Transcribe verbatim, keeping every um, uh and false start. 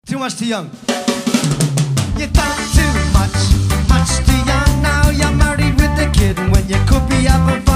Too much too young. You thought too much, much too young. Now you're married with a kid when you could be having